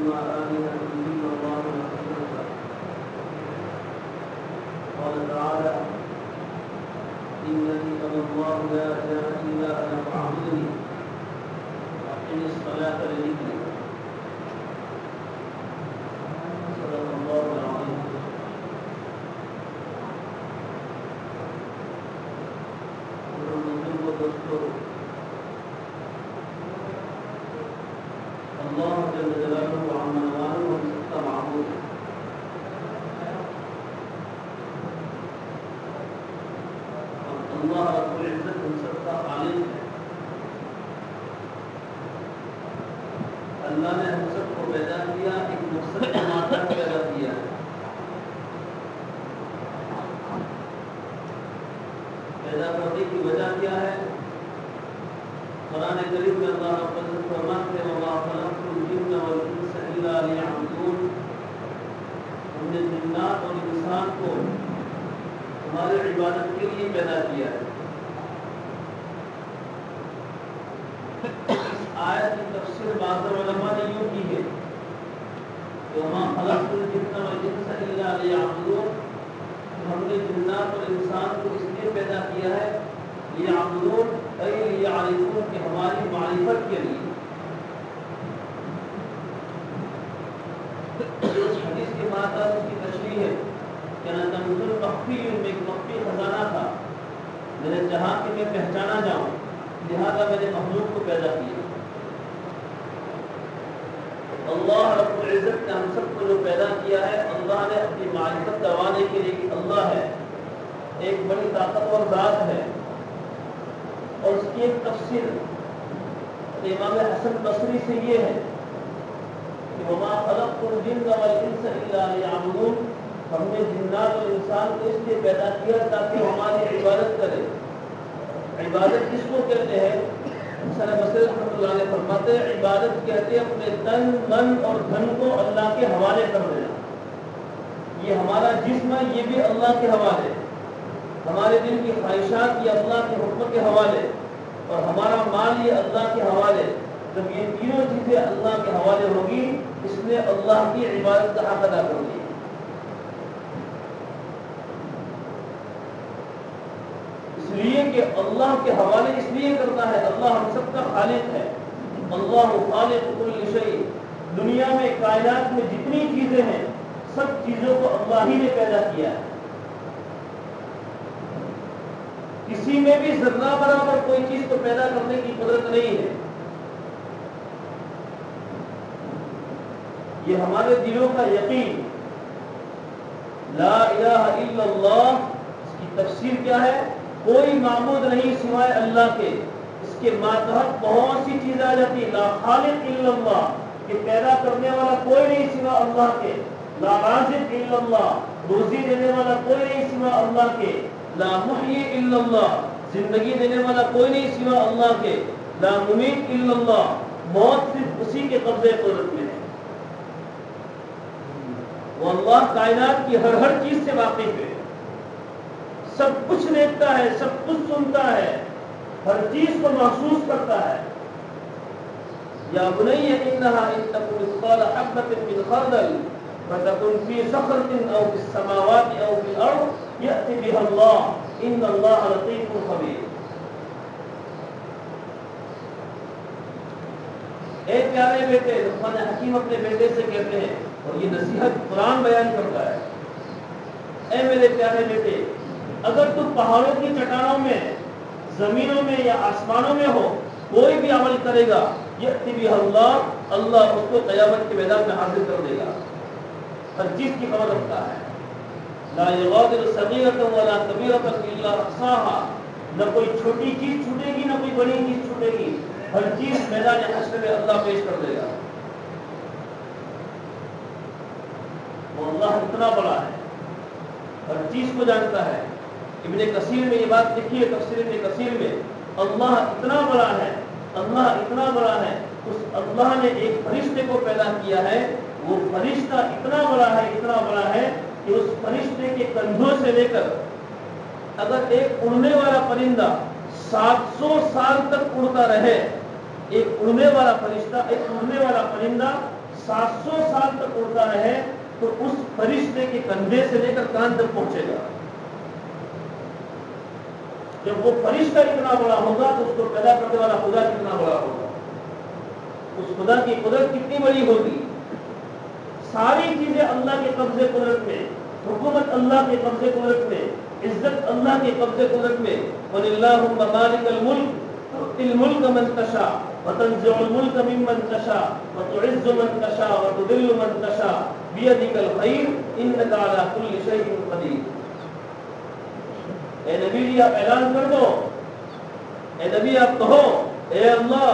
مع آلهة إلا الله وحده. قال تعالى: إنني أنا الله لا إله إلا أنا فاعبدني وأقم الصلاة لذكري. صدق الله العظيم. اللہ جل جلالہ عما نوالہ ہم سب کا معبود ہے. اللہ رب العزت ہم سب کا خالق ہے. اللہ نے ہم سب کو پیدا کیا، ایک مقصد کے ماتحت پیدا کیا ہے. پیدا کرنے کی وجہ کیا ہے؟ قرآن کریم میں اللہ رب العزت فرماتے ہیں: وَمَا خَلَقْتُ الْجِنَّ وَالْإِنسَ إِلَّا لِيَعْبُدُونِ. ہم نے جنات اور انسان کو ہماری عبادت کے لیے پیدا کیا ہے. اس آیت کی تفسیر بعض علماء نے یوں کی ہے کہ وَمَا خَلَقْتُ الْجِنَّ وَالْإِنسَ إِلَّا لِيَعْبُدُونِ. ہم نے جنات اور انسان کو اس لیے پیدا کیا ہے لیعبدون اے لیعرفون کہ ہماری معرفت کے لیے. اس حدیث کے بعد اس کی تشریح ہے کہ کنز مخفی میں ایک مخفی خزانہ تھا، میں نے چاہا کہ میں پہچانا جاؤں، لہذا میں نے مخلوق کو پیدا کیا. اللہ رب العزت نے ہم سب کو جو پیدا کیا ہے، اللہ نے اپنی معرفت کروانے کے لیے کہ اللہ ہے، ایک بڑی طاقتور ذات ہے. اور اس کی ایک تفسیر امام حسن بصری سے یہ ہے کہ وما خلقت الجن والانس الا لیعبدون. ہم نے جنات اور انسان کو اس لیے پیدا کیا تاکہ ہماری عبادت کرے. عبادت کس کو کہتے ہیں؟ حسن بصری رحمۃ اللہ علیہ فرماتے ہیں عبادت کہتے ہیں اپنے تن من اور دھن کو اللہ کے حوالے کر دینا. یہ ہمارا جسم ہے، یہ بھی اللہ کے حوالے، ہمارے دل کی خواہشات یہ اللہ کے حکم کے حوالے، اور ہمارا مال یہ اللہ کے حوالے. جب یہ تینوں چیزیں اللہ کے حوالے ہوگی، اس نے اللہ کی عبادت کا حق ادا کر دیا. اس لیے کہ اللہ کے حوالے اس لیے کرتا ہے، اللہ ہم سب کا خالق ہے. اللہ خالق کل شیء. دنیا میں کائنات میں جتنی چیزیں ہیں سب چیزوں کو اللہ ہی نے پیدا کیا ہے. کسی میں بھی ذرہ برابر کوئی چیز کو پیدا کرنے کی قدرت نہیں ہے. یہ ہمارے دلوں کا یقین. لا الہ الا اللہ، اس کی تفسیر کیا ہے؟ کوئی معبود نہیں سوائے اللہ کے. اس کے ماتحت بہت سی چیزیں آ جاتی. لا خالق الا اللہ، کہ پیدا کرنے والا کوئی نہیں سوا اللہ کے. لا رازق الا اللہ، روزی دینے والا کوئی نہیں سوا اللہ کے. لا محیی الا اللہ، زندگی دینے والا کوئی نہیں سوا اللہ کے. لا ممیت الا اللہ، موت صرف اسی کے قبضے قدرت میں ہے. وہ اللہ کائنات کی ہر چیز سے واقف ہے، سب کچھ دیکھتا ہے، سب کچھ سنتا ہے، ہر چیز کو محسوس کرتا ہے. یا بنی انہا ان تک مثقال حبۃ من خردل فتكن في صخرة أو في السماوات أو في الأرض يأتي بها الله إن الله لطيف خبير. اے پیارے بیٹے، لقمان حکیم اپنے بیٹے سے کہتے ہیں، اور یہ نصیحت قرآن بیان کرتا ہے، اے میرے پیارے بیٹے، اگر تم پہاڑوں کی چٹانوں میں، زمینوں میں یا آسمانوں میں ہو، کوئی بھی عمل کرے گا، یأتی بها اللہ، اللہ اس کو قیامت کے میدان میں حاضر کر دے گا. ہر چیز کی خبر رکھتا ہے. لا یغادر صغیرۃ ولا کبیرۃ الا احصاها. نہ کوئی چھوٹی چیز چھوٹے گی، نہ کوئی بڑی چیز چھوٹے گی. ہر چیز میدان حشر میں اللہ پیش کر دے گا. وہ اللہ اتنا بڑا ہے، ہر چیز کو جانتا ہے. ابن کثیر میں یہ بات لکھی ہے، تفسیر ابن کثیر میں، اللہ اتنا بڑا ہے، اللہ اتنا بڑا ہے. اس اللہ نے ایک فرشتے کو پیدا کیا ہے، وہ فرشتہ اتنا بڑا ہے، اتنا بڑا ہے کہ اس فرشتے کے کندھوں سے لے کر اگر ایک اڑنے والا پرندہ 700 سال تک اڑتا رہے، ایک اڑنے والا فرشتہ، ایک اڑنے والا پرندہ 700 سال تک اڑتا رہے تو اس فرشتے کے کندھے سے لے کر کان تک پہنچے گا. جب وہ فرشتہ اتنا بڑا ہوگا تو اس کو پیدا کرنے والا خدا کتنا بڑا ہوگا, اس خدا کی قدرت کتنی بڑی ہوگی. ساری چیزیں اللہ کے قبضے قدرت میں, حکومت اللہ کے قبضے قدرت میں, عزت اللہ کے قبضے قدرت میں. وَلِلَّهُمَّ مَالِكَ الْمُلْكِ تُؤْتِي الْمُلْكَ مَن تَشَاءُ وَتَنزِعُ الْمُلْكَ مِمَّن تَشَاءُ وَتُعِزُّ مَن تَشَاءُ وَتُذِلُّ مَن تَشَاءُ بِيَدِكَ الْخَيْرُ إِنَّكَ عَلَى كُلِّ شَيْءٍ قَدِيرٌ. اے نبی جی آپ اعلان کر دو, اے نبی آپ کہو, اے اللہ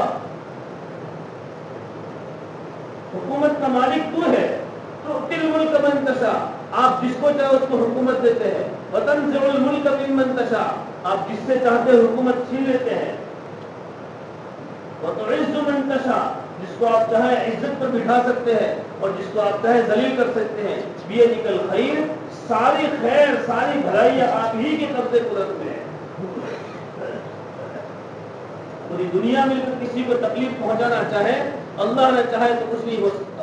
حکومت کا مالک تو ہے, تُؤْتِي الْمُلْكَ مَن تَشَاءُ, آپ جس کو چاہو اس کو حکومت دیتے ہیں. وَتَنزِعُ الْمُلْكَ مِمَّن تَشَاءُ, آپ جس سے چاہتے ہیں حکومت چھین لیتے ہیں. وَتُعِزُّ مَن تَشَاءُ, جس کو آپ چاہیں عزت پر بٹھا سکتے ہیں اور جس کو آپ چاہیں ذلیل کر سکتے ہیں. بِيَدِكَ الْخَيْرُ, ساری خیر ساری بھلائیاں آپ ہی کے قبضے قدرت میں ہے. پوری دنیا مل کر کسی کو تکلیف پہنچانا چاہے, اللہ نے چاہے تو کچھ نہیں ہو سکتا.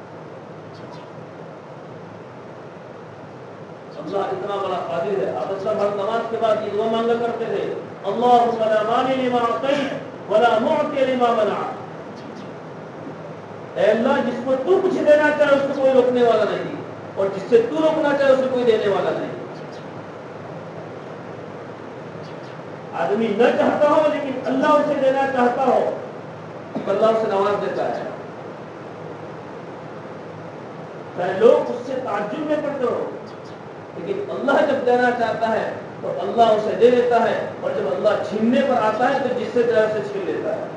اللہ اتنا بڑا قادر ہے. آپ سب ہر نماز کے بعد یہ دعا مانگا کرتے تھے, اللہم لا مانع لما اعطیت ولا معطی لما منعت. اے اللہ جس کو تو کچھ دینا چاہے اس کو کوئی روکنے والا نہیں, اور جس سے تو روکنا چاہے اسے کوئی دینے والا نہیں. آدمی نہ چاہتا ہو لیکن اللہ اسے دینا چاہتا ہو تو اللہ اسے نواز دیتا ہے. چاہے لوگ اس سے تعجب میں پڑتے ہو, لیکن اللہ جب دینا چاہتا ہے تو اللہ اسے دے دیتا ہے, اور جب اللہ چھیننے پر آتا ہے تو جس سے چاہے اسے چھین لیتا ہے.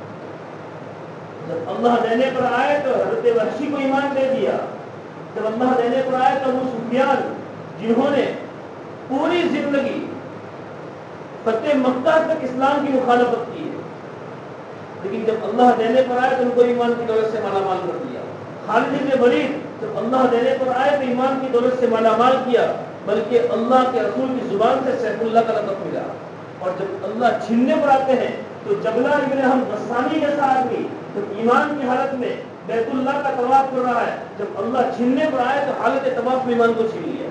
جب اللہ دینے پر آئے تو حضرت وحشی کو ایمان دے دیا. جب اللہ دینے پر آئے تو ابو سفیان جنہوں نے پوری زندگی فتح مکہ تک اسلام کی مخالفت کی ہے, لیکن جب اللہ دینے پر آئے تو ان کو ایمان کی دولت سے مالا مال کر دیا. خالد بن ولید جب اللہ دینے پر آئے تو ایمان کی دولت سے مالا مال کیا, بلکہ اللہ کے رسول کی زبان سے سیف اللہ کا لقب ملا. اور جب اللہ چھیننے پر آتے ہیں تو جبلہ ابن ہم غسانی جیسا آدمی جب ایمان کی حالت میں بیت اللہ کا طواف کر رہا ہے, جب اللہ چھیننے پر آئے تو حالت طواف میں ایمان کو چھین لیا.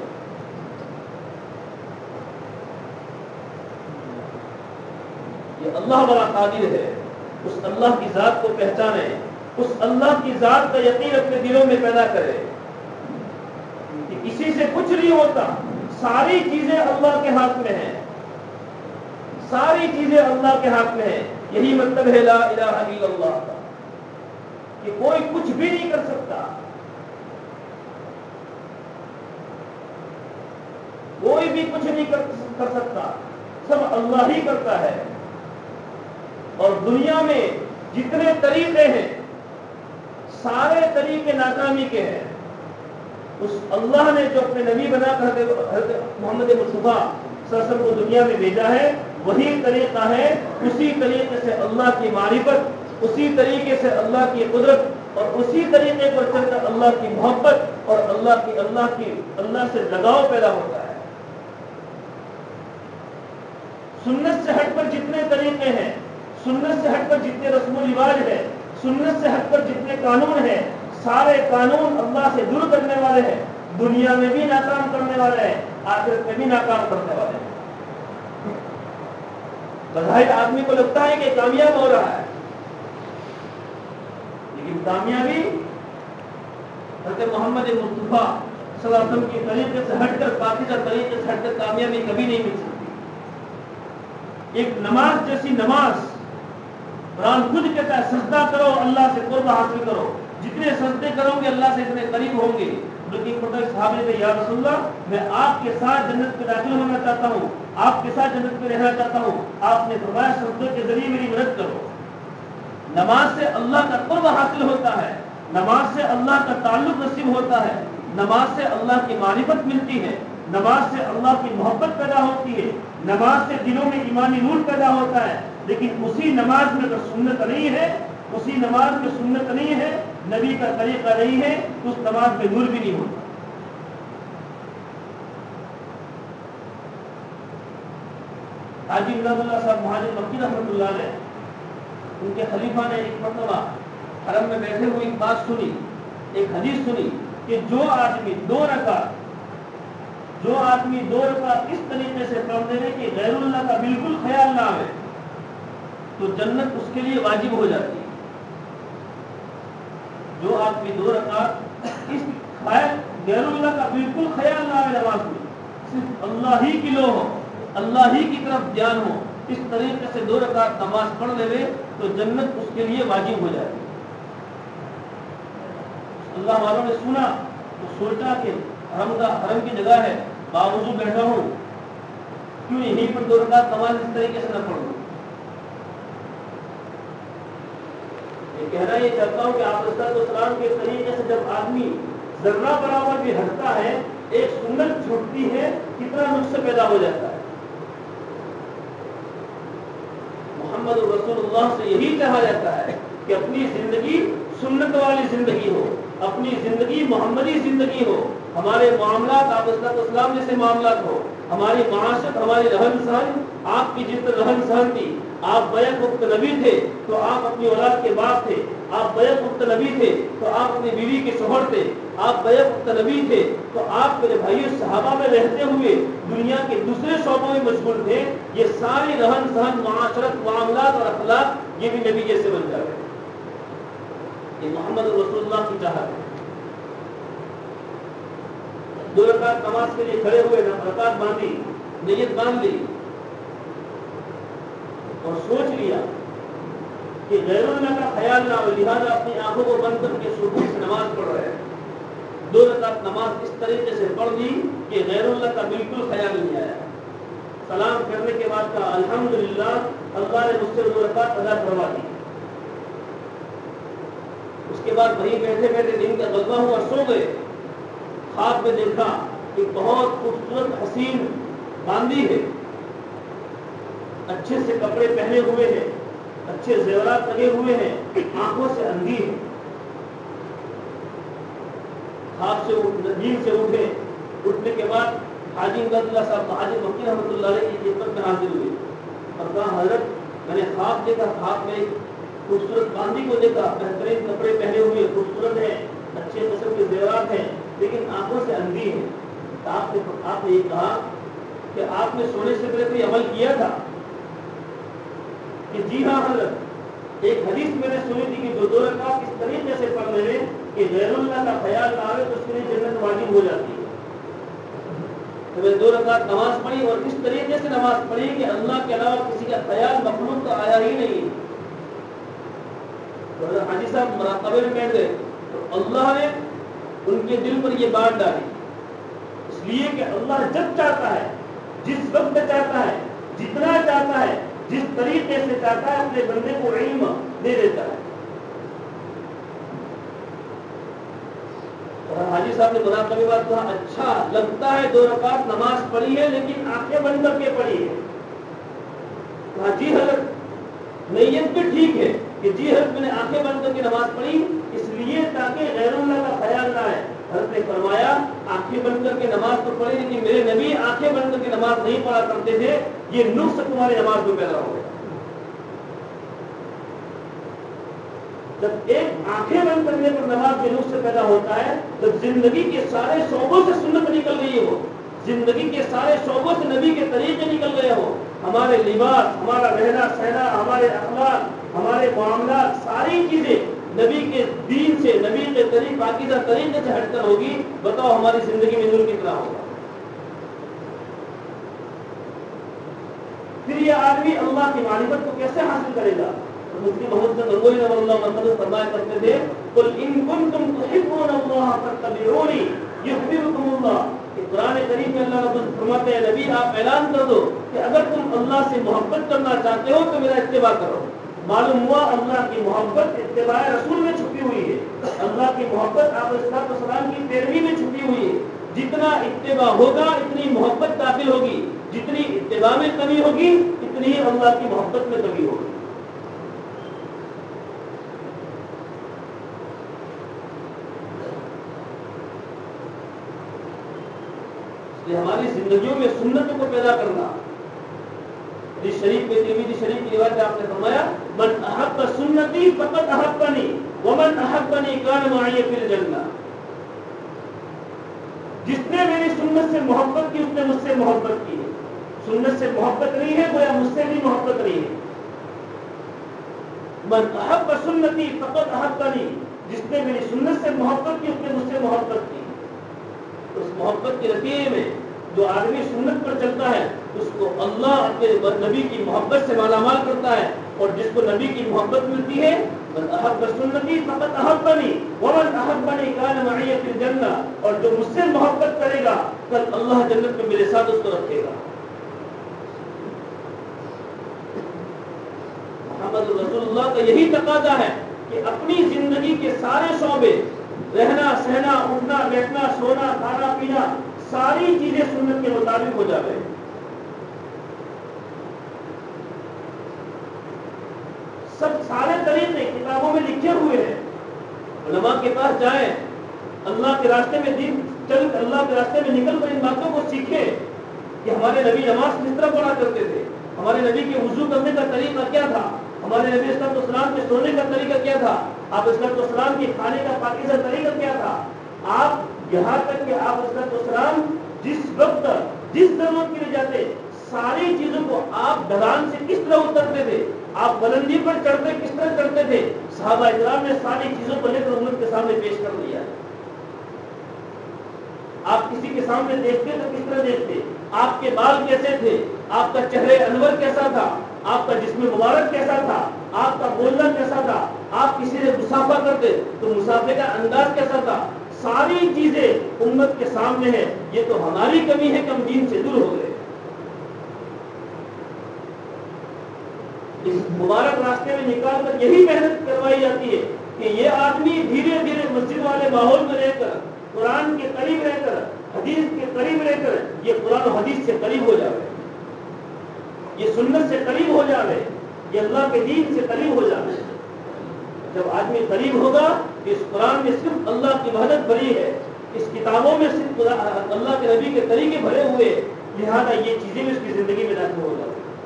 یہ اللہ بڑا قادر ہے. اس اللہ کی ذات کو پہچانے, اس اللہ کی ذات کا یقین اپنے دلوں میں پیدا کرے کہ کسی سے کچھ نہیں ہوتا, ساری چیزیں اللہ کے ہاتھ میں ہیں, ساری چیزیں اللہ کے ہاتھ میں ہیں. یہی مطلب ہے لا الہ الا اللہ کا, کہ کوئی کچھ بھی نہیں کر سکتا, کوئی بھی کچھ نہیں کر سکتا, سب اللہ ہی کرتا ہے. اور دنیا میں جتنے طریقے ہیں سارے طریقے ناکامی کے ہیں. اس اللہ نے جو اپنے نبی بنا کر حضرت محمد مصطفیٰ صلی اللہ علیہ وسلم کو دنیا میں بھیجا ہے وہی طریقہ ہے. اسی طریقے سے اللہ کی معرفت, اسی طریقے سے اللہ کی قدرت, اور اسی طریقے پر چل کر اللہ کی محبت اور اللہ سے لگاؤ پیدا ہوتا ہے. سنت سے ہٹ کر جتنے طریقے ہیں, سنت سے ہٹ کر جتنے رسم و رواج ہیں, سنت سے ہٹ کر جتنے قانون ہیں, سارے قانون اللہ سے دور کرنے والے ہیں. دنیا میں بھی ناکام کرنے والے ہیں, آخرت میں بھی ناکام کرنے والے ہیں. بظاہر آدمی کو لگتا ہے کہ کامیاب ہو رہا ہے, لیکن کامیابی حضرت محمد مصطفیٰ صلی اللہ علیہ وسلم کے طریقے سے ہٹ کر, پاکیزہ طریقے سے ہٹ کر کامیابی کبھی نہیں مل سکتی. ایک نماز جیسی نماز, قرآن خود کہتا ہے سجدہ کرو اللہ سے قرب حاصل کرو, جتنے سجدے کرو گے اللہ سے اتنے قریب ہوں گے. لیکن صحابہ نے کہا یا رسول اللہ میں آپ کے ساتھ جنت میں داخل ہونا چاہتا ہوں, آپ کے ساتھ جنت میں رہنا چاہتا ہوں. آپ نے فرمایا سجدے کے ذریعے میری مدد کرو. نماز سے اللہ کا قرب حاصل ہوتا ہے, نماز سے اللہ کا تعلق نصیب ہوتا ہے, نماز سے اللہ کی معرفت ملتی ہے, نماز سے اللہ کی محبت پیدا ہوتی ہے, نماز سے دلوں میں ایمانی نور پیدا ہوتا ہے. لیکن اسی نماز میں اگر سنت نہیں ہے, اسی نماز میں سنت نہیں ہے, نبی کا طریقہ نہیں ہے, تو اس نماز میں نور بھی نہیں ہوتا. حاجی امداد اللہ صاحب مہاجر مکی رحمۃ اللہ علیہ, ان کے خلیفہ نے ایک مرتبہ حرم میں بیٹھے ہوئے ایک بات سنی ایک حدیث سنی کہ جو آدمی دو رکعت اس طریقے سے پڑھ دے کہ غیر اللہ کا بالکل خیال نہ آئے تو جنت اس کے لیے واجب ہو جاتی ہے. جو آدمی 2 رکعت اس غیر اللہ کا بالکل خیال نہ آئے نماز میں، صرف اللہ ہی کی لو ہو، اللہ ہی کی طرف دھیان ہو، اس طریقے سے 2 رکعت نماز پڑھ لے تو جنت اس کے لیے واجب ہو جاتی ہے. اللہ والوں نے سنا تو سوچا کہ حرم کی جگہ ہے، باوضو بیٹھا ہوں، کیوں یہیں پر 2 رکعت نماز اس طریقے سے نہ پڑھ لوں. یہ کہنا یہ چاہتا ہوں کہ آپ علیہ السلام کے طریقے سے جب آدمی ذرہ برابر بھی ہٹتا ہے، ایک سنت چھوٹتی ہے، کتنا نقص پیدا ہو جاتا ہے. محمد رسول اللہ سے یہی کہا جاتا ہے کہ اپنی زندگی سنت والی زندگی ہو، اپنی زندگی محمدی زندگی ہو، ہمارے معاملات آپ اسلام جیسے معاملات ہو، ہماری معاشرت، ہماری رہن سہن آپ کی جس طرح رہن سہن تھی. آپ بیک وقت نبی تھے تو آپ اپنی اولاد کے باپ تھے، آپ بیک وقت نبی تھے تو آپ اپنی بیوی کے شوہر تھے، آپ بیک وقت نبی تھے تو آپ میرے بھائیوں صحابہ میں رہتے ہوئے دنیا کے دوسرے شعبوں میں مشغول تھے. یہ ساری رہن سہن، معاشرت، معاملات اور اخلاق یہ بھی نبی جیسے بن جائے. یہ محمد رسول اللہ کی چاہت ہے. 2 رکعت نماز کے لیے کھڑے ہوئے، رکعت باندھی، نیت باندھ لی اور سوچ لیا کہ غیر اللہ کا خیال نہ ہو، لہٰذا اپنی آنکھوں کو بند کر کے سکون سے نماز پڑھ رہے ہیں. 2 رکعت نماز اس طریقے سے پڑھ لی کہ غیر اللہ کا بالکل خیال نہیں آیا. سلام کرنے کے بعد کہا الحمدللہ، اللہ نے مجھ سے 2 رکعت ادا کروا دی. اس کے بعد وہیں بیٹھے بیٹھے دن کا غلبہ ہوا، سو گئے. خواب میں دیکھا کہ بہت خوبصورت حسین باندھی ہے، اچھے سے کپڑے پہنے ہوئے ہیں، اچھے زیورات لگے ہوئے ہیں، آنکھوں سے اندھی ہے. خواب سے نیند سے اٹھے. اٹھنے کے بعد حاجی امداد اللہ صاحب حاجی مکی رحمۃ اللہ علیہ کی خدمت میں حاضر ہوئے اور کہا حضرت میں نے خواب دیکھا، خواب میں ایک خوبصورت باندھی کو دیکھا، بہترین کپڑے پہنے ہوئے، خوبصورت ہے، اچھے قسم کے زیورات ہیں، لیکن آنکھوں سے اندھی ہے. آپ نے یہ کہا کہ آپ نے سونے سے پہلے کوئی عمل کیا تھا؟ کہ جی ہاں حضرت، ایک حدیث میں نے سنی تھی کہ جو 2 رکعت اس طریقے سے پڑھ لے کہ غیر اللہ کا خیال نہ آئے تو اس کے لیے جنت واجب ہو جاتی ہے. تو میں 2 رکعت نماز پڑھی اور اس طریقے سے نماز پڑھی کہ اللہ کے علاوہ کسی کا خیال مخلوق کا آیا ہی نہیں. حاجی صاحب مراقبے میں بیٹھ گئے تو اللہ نے ان کے دل پر یہ بات ڈالی، اس لیے کہ اللہ جب چاہتا ہے، جس وقت چاہتا ہے، جتنا چاہتا ہے، جس طریقے سے چاہتا ہے اپنے بندے کو علم دے دیتا ہے. اور حاجی صاحب نے مراقبے بعد کہا اچھا لگتا ہے 2 رکعت نماز پڑھی ہے لیکن آنکھیں بند کر کے پڑھی ہے. کہا جی حضرت نیت بھی ٹھیک ہے کہ جی حضرت میں نے آنکھیں بند کر کے نماز پڑھی اس لیے تاکہ غیر اللہ کا خیال نہ آئے. حضرت نے فرمایا آنکھیں بند کر کے نماز تو پڑھی لیکن میرے نبی آنکھیں بند کر کے نماز نہیں پڑھا کرتے تھے، یہ نقص تمہاری نماز میں پیدا ہو گیا. جب ایک آنکھیں بند کرنے پر نماز میں نقص پیدا ہوتا ہے، جب زندگی کے سارے شعبوں سے سنت نکل رہی ہو، زندگی کے سارے شعبوں سے نبی کے طریقے نکل گئے ہو، ہمارے لباس، ہمارا رہنا سہنا، ہمارے اخلاق، ہمارے معاملات، ساری چیزیں نبی کے دین سے، نبی کے طریق پاکیزہ طریقے سے ہٹ کر ہوگی، بتاؤ ہماری زندگی میں نور کتنا ہوگا. پھر یہ آدمی اللہ کی معرفت کو کیسے حاصل کرے گا؟ مفتی محمد نگوئی رحمۃ اللہ علیہ فرمایا کرتے تھے قل ان کنتم تحبون اللہ فاتبعونی یحببکم اللہ. قرآن کریم میں اللہ رب فرماتے ہیں نبی آپ اعلان کر دو کہ اگر تم اللہ سے محبت کرنا چاہتے ہو تو میرا اتباع کرو. معلوم ہوا اللہ کی محبت اتباع رسول میں چھپی ہوئی ہے، اللہ کی محبت آپ السلام کی پیروی میں چھپی ہوئی ہے. جتنا اتباع ہوگا اتنی محبت داخل ہوگی، جتنی اتباع میں کمی ہوگی اتنی ہی اللہ کی محبت میں کمی ہوگی. ہماری زندگیوں میں سنتوں کو پیدا کرنا، حدیث شریف میں ترمذی شریف کی روایت آپ نے فرمایا من احب سنتی فقد احبنی ومن احبنی کان معی فی الجنہ، جس نے میری سنت سے محبت کی اس نے مجھ سے محبت کی ہے. سنت سے محبت نہیں ہے گویا مجھ سے بھی محبت نہیں ہے. من احب سنتی فقد احبنی، جس نے میری سنت سے محبت کی اس نے مجھ سے محبت کی. اس محبت کے نتیجے میں جو آدمی سنت پر چلتا ہے اس کو اللہ اپنے نبی کی محبت سے مالا مال کرتا ہے، اور جس کو نبی کی محبت ملتی ہے من احب سنتی فقد احبنی ومن احبنی کان معی فی الجنہ، اور جو مجھ سے محبت کرے گا کل اللہ جنت میں میرے ساتھ اس کو رکھے گا. محمد رسول اللہ کا یہی تقاضا ہے کہ اپنی زندگی کے سارے شعبے، رہنا سہنا اٹھنا بیٹھنا سونا کھانا پینا، ساری چیزیں سنت کے مطابق ہو جائے. سب سارے طریقے کتابوں میں لکھے ہوئے ہیں. علماء کے پاس جائیں، اللہ کے راستے میں دین چل اللہ کے راستے میں نکل کر ان باتوں کو سیکھیں کہ ہمارے نبی نماز کس طرح پڑھا کرتے تھے، ہمارے نبی کے وضو کرنے کا طریقہ کیا تھا، ہمارے نبی صلی اللہ علیہ وسلم کے سونے کا طریقہ کیا تھا، آپ صلی اللہ علیہ وسلم کے کھانے کا پاکیزہ طریقہ کیا تھا. آپ یہاں تک کہ آپ صلی اللہ علیہ وسلم جس وقت جس ضرورت کے لیے جاتے ساری چیزوں کو آپ ڈھلان سے کس طرح اترتے تھے، آپ بلندی پر چڑھتے کس طرح چڑھتے تھے، صحابہ اکرام نے ساری چیزوں کو لے کر امت کے سامنے پیش کر دیا. آپ کسی کے سامنے دیکھتے تو کس طرح دیکھتے، آپ کے بال کیسے تھے، آپ کا چہرے انور کیسا تھا، آپ کا جسم مبارک کیسا تھا، آپ کا بولنا کیسا تھا، آپ کسی سے مسافہ کرتے تو مسافے کا انداز کیسا تھا، ساری چیزیں امت کے سامنے ہے. یہ تو ہماری کمی ہے کہ ہم دین سے دور ہو گئے. اس مبارک راستے میں نکال کر یہی محنت کروائی جاتی ہے کہ یہ آدمی دھیرے دھیرے مسجد والے ماحول میں رہ کر، قرآن کے قریب رہ کر، حدیث کے قریب رہ کر یہ قرآن و حدیث سے قریب ہو جائے، یہ سنت سے قریب ہو جائے، یہ اللہ کے دین سے قریب ہو جائے. جب آدمی قریب ہوگا کہ اس قرآن میں صرف اللہ کی وحدت بھری ہے، اس کتابوں میں صرف اللہ کے نبی کے طریقے بھرے ہوئے، لہذا یہ چیزیں بھی اس کی زندگی میں داخل ہو جائیں.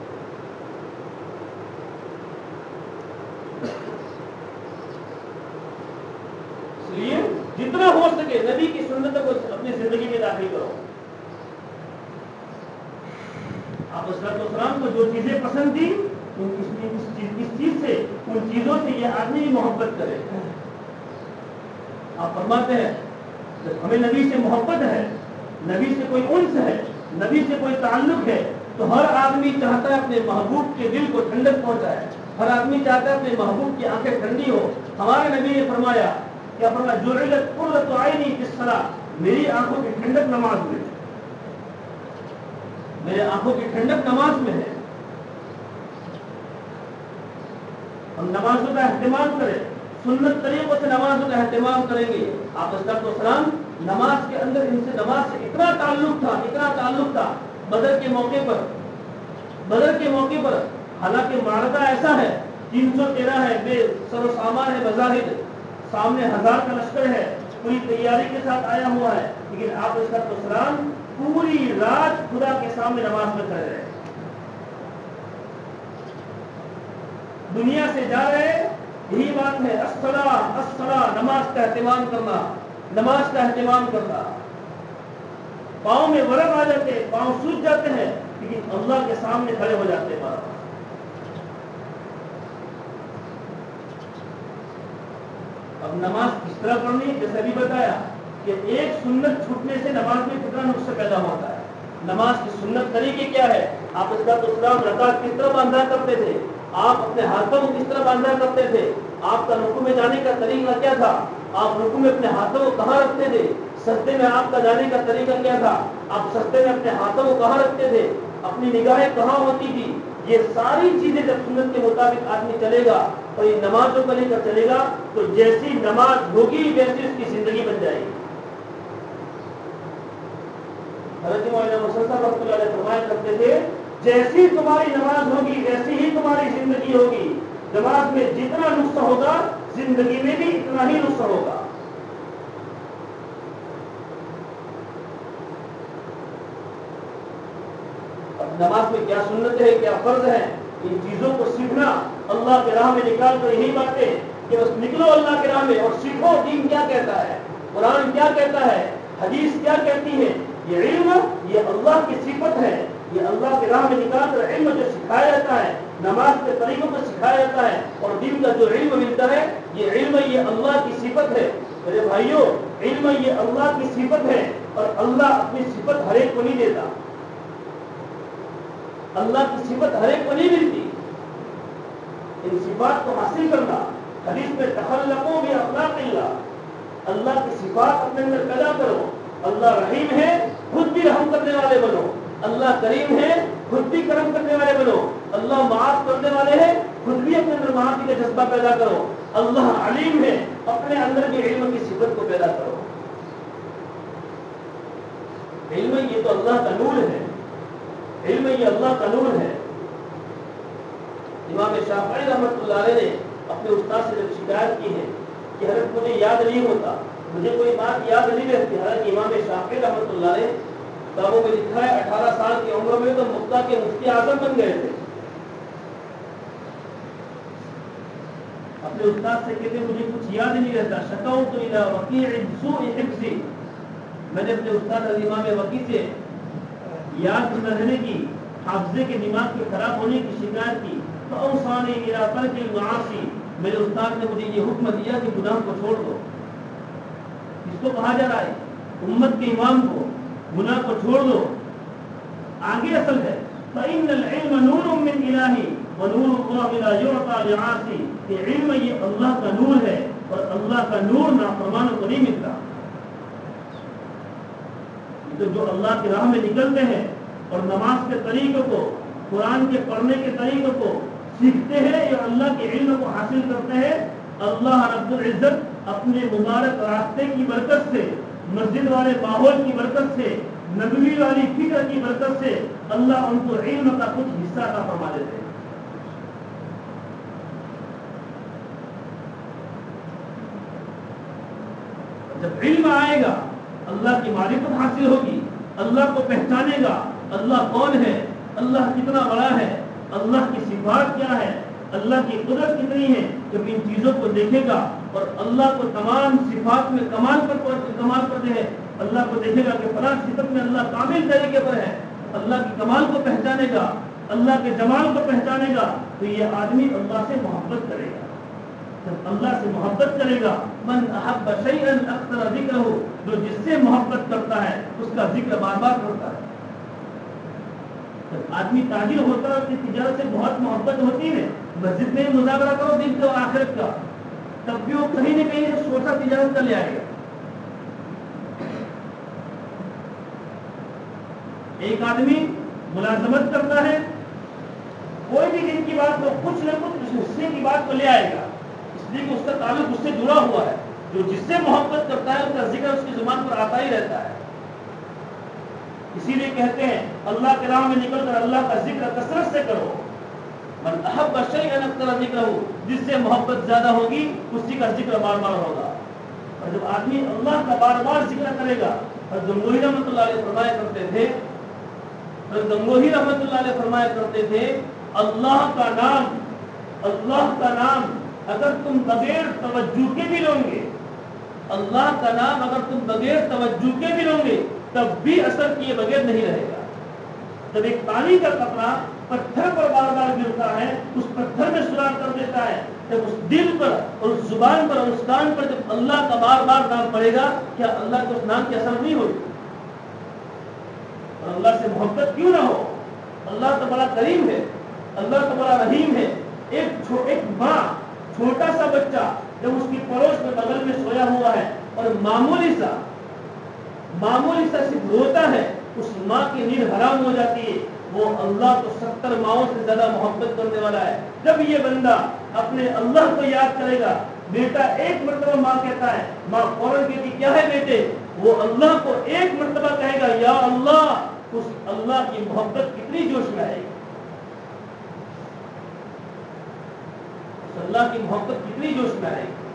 اس لیے جتنا ہو سکے نبی کی سنت کو اپنی زندگی میں داخل کرو. آپ صلی اللہ علیہ وسلم کو جو چیزیں پسند تھی اس چیز سے ان چیزوں سے یہ آدمی محبت کرے. آپ فرماتے ہیں جب ہمیں نبی سے محبت ہے، نبی سے کوئی انس ہے، نبی سے کوئی تعلق ہے، تو ہر آدمی چاہتا ہے اپنے محبوب کے دل کو ٹھنڈک پہنچائے، ہر آدمی چاہتا ہے اپنے محبوب کی آنکھیں ٹھنڈی ہو. ہمارے نبی نے فرمایا کیا فرمایا جعلت قرۃ عینی فی الصلاۃ، میری آنکھوں کی ٹھنڈک نماز میں ہے، میرے آنکھوں کی ٹھنڈک نماز میں ہے. ہم نمازوں کا اہتمام کریں، سنت طریقوں سے نمازوں کا اہتمام کریں گے. آپ صلی اللہ علیہ وسلم نماز کے اندر ان سے نماز سے اتنا تعلق تھا. بدر کے موقع پر حالانکہ معرکہ ایسا ہے 313 ہے، بے سر و سامان ہے، بظاہر سامنے 1000 کا لشکر ہے، پوری تیاری کے ساتھ آیا ہوا ہے، لیکن آپ صلی اللہ علیہ وسلم پوری رات خدا کے سامنے نماز میں کھڑے رہے. دنیا سے جا رہے یہی بات ہے، الصلاۃ نماز کا اہتمام کرنا، نماز کا اہتمام کرنا. پاؤں میں ورم آ جاتے، پاؤں سوج جاتے ہیں، لیکن اللہ کے سامنے کھڑے ہو جاتے ہیں. اب نماز کس طرح پڑھنی، جیسے ابھی بتایا کہ ایک سنت چھوٹنے سے نماز میں کتنا نقص پیدا ہوتا ہے. نماز کی سنت طریقے کیا ہے، آپ اس کا رکعت کس طرح باندھا کرتے تھے، آپ اپنے ہاتھوں کو کس طرح باندھا کرتے تھے، آپ کا رکوع میں جانے کا طریقہ کیا تھا، آپ رکوع میں اپنے ہاتھوں کو کہاں رکھتے تھے، سجدے میں آپ کا جانے کا طریقہ کیا تھا، آپ سجدے میں اپنے ہاتھوں کو کہاں رکھتے تھے، اپنی نگاہیں کہاں ہوتی تھی. یہ ساری چیزیں جب سنت کے مطابق آدمی چلے گا اور یہ نمازوں کو لے کر چلے گا تو جیسی نماز ہوگی ویسی اس کی زندگی بن جائے گی. حضرت مولانا مسلم صاحب رحمۃ اللہ علیہ فرمایا کرتے تھے جیسی تمہاری نماز ہوگی ویسی ہی تمہاری زندگی ہوگی. نماز میں جتنا نقص ہوگا زندگی میں بھی اتنا ہی نقص ہوگا. اب نماز میں کیا سنت ہے، کیا فرض ہے، ان چیزوں کو سیکھنا، اللہ کے راہ میں نکال کر یہی باتیں کہ بس نکلو اللہ کے راہ میں اور سیکھو دین کیا کہتا ہے، قرآن کیا کہتا ہے، حدیث کیا کہتی ہے۔ یہ علم یہ اللہ کی صفت ہے، یہ اللہ کے راہ میں نکال کر علم جو سکھایا جاتا ہے، نماز کے طریقوں کو سکھایا جاتا ہے، اور دین کا جو علم ملتا ہے یہ علم یہ اللہ کی صفت ہے۔ میرے بھائیوں، علم یہ اللہ کی صفت ہے، اور اللہ اپنی صفت ہر ایک کو نہیں دیتا، اللہ کی صفت ہر ایک کو نہیں ملتی۔ ان صفات کو حاصل کرنا، حدیث میں تخلقوا باخلاق اللہ، اللہ کی صفات اپنے اندر پیدا کرو۔ اللہ رحیم ہے، خود بھی رحم کرنے والے بنو۔ اللہ کریم ہے، خود بھی کرم کرنے والے بنو۔ اللہ معاف کرنے والے ہیں، خود بھی اپنے اندر معافی کا جذبہ پیدا کرو۔ اللہ علیم ہے، اپنے اندر بھی علم کی صفت کو پیدا کرو۔ علم یہ تو اللہ کا نور ہے، علم یہ اللہ کا نور ہے۔ امام شافعی رحمۃ اللہ علیہ نے اپنے استاد سے جب شکایت کی ہے کہ حضرت مجھے یاد نہیں ہوتا، مجھے کوئی بات یاد نہیں رہتی، حضرت امام شافعی رحمۃ اللہ علیہ کتابوں میں لکھا ہے 18 سال کی عمر میں تو مکہ کے مفتی اعظم بن گئے تھے۔ اپنے استاد سے کہتے مجھے کچھ یاد نہیں رہتا، شکوت الی وکیع سوء حفظی، میں نے اپنے استاد امام وکیع سے یاد نہ رہنے کی، حافظے کے دماغ کے خراب ہونے کی شکایت کی، فاوصانی الی ترک المعاصی، میرے استاد نے مجھے یہ حکم دیا کہ گناہ کو چھوڑ دو۔ اس کو کہا جا رہا ہے امت کے امام کو، گناہ کو چھوڑ دو۔ آگے اصل ہے فإن العلم نور من الہ ونور اللہ لا یعطى لعاصی، کہ علم یہ اللہ کا نور ہے اور اللہ کا نور نافرمانوں کو نہیں ملتا۔ تو جو اللہ کی راہ میں نکلتے ہیں اور نماز کے طریقوں کو، قرآن کے پڑھنے کے طریقوں کو سیکھتے ہیں یا اللہ کے علم کو حاصل کرتے ہیں، اللہ رب العزت اپنے مبارک راستے کی برکت سے، مسجد والے ماحول کی برکت سے، نبوی والی فکر کی برکت سے اللہ ان کو علم کا کچھ حصہ عطا فرما دیتے ہیں۔ جب علم آئے گا، اللہ کی معرفت حاصل ہوگی، اللہ کو پہچانے گا، اللہ کون ہے، اللہ کتنا بڑا ہے، اللہ کی صفات کیا ہے، اللہ کی قدرت کتنی ہے، جب ان چیزوں کو دیکھے گا اور اللہ کو تمام صفات میں کمال کرتے ہیں، اللہ کو دیکھے گا کہ فلاں صفت میں اللہ کامل طریقے پر ہے، اللہ کی کمال کو پہچانے گا، اللہ کے جمال کو پہچانے گا، تو یہ آدمی اللہ سے محبت کرے گا۔ جب اللہ سے محبت کرے گا، من احب شیئا اکثر ذکرہ، جو جس سے محبت کرتا ہے اس کا ذکر بار بار کرتا ہے۔ جب آدمی تاجر ہوتا ہے، اس کی تجارت سے بہت محبت ہوتی ہے، مسجد میں مذاکرہ کرو دین کا اور آخرت کا، تب بھی وہ کہیں نہ کہیں سوچا تجارت کا لے آئے گا۔ ایک آدمی ملازمت کرتا ہے، کوئی بھی دن کی بات کو کچھ نہ کچھ اس حصے کی بات کو لے آئے گا، اس لیے کہ اس کا تعلق اس سے جڑا ہوا ہے۔ جو جس سے محبت کرتا ہے اس کا ذکر اس کی زبان پر آتا ہی رہتا ہے۔ اسی لیے کہتے ہیں اللہ کے راہ میں نکل کر اللہ کا ذکر کثرت سے کرو۔ من احب شیئا اکثر ذکرہ، جس سے محبت زیادہ ہوگی اسی کا ذکر بار بار ہوگا۔ اور جب آدمی اللہ کا بار بار ذکر کرے گا، حضرت گنگوہی رحمۃ اللہ علیہ فرمایا کرتے تھے، حضرت گنگوہی رحمۃ اللہ علیہ فرمایا کرتے تھے، اللہ کا نام اگر تم بغیر توجہ کے بھی لو گے، اللہ کا نام اگر تم بغیر توجہ کے بھی لو گے تب بھی اثر کیے بغیر نہیں رہے گا۔ جب ایک پانی کا قطرہ پتھر پر بار بار گرتا ہے، اس پتھر میں سراغ کر دیتا ہے، جب اس دل پر اور اس زبان پر اور اس کان پر جب اللہ کا بار بار نام پڑے گا، کیا اللہ کے اس نام کی اثر نہیں ہوگی؟ اور اللہ سے محبت کیوں نہ ہو؟ اللہ تو بڑا کریم ہے، اللہ تو بڑا رحیم ہے۔ ایک ماں، چھوٹا سا بچہ جب اس کی پڑوس میں بغل میں سویا ہوا ہے اور معمولی سا صرف روتا ہے، اس ماں کی نیند حرام ہو جاتی ہے، وہ اللہ کو 70 ماؤں سے زیادہ محبت کرنے والا ہے۔ جب یہ بندہ اپنے اللہ کو یاد کرے گا، بیٹا ایک مرتبہ ماں کہتا ہے، ماں فوراً کہتی کیا ہے بیٹے، وہ اللہ کو ایک مرتبہ کہے گا یا اللہ، اس اللہ کی محبت کتنی جوش میں آئے گی، اس اللہ کی محبت کتنی جوش میں آئے گی۔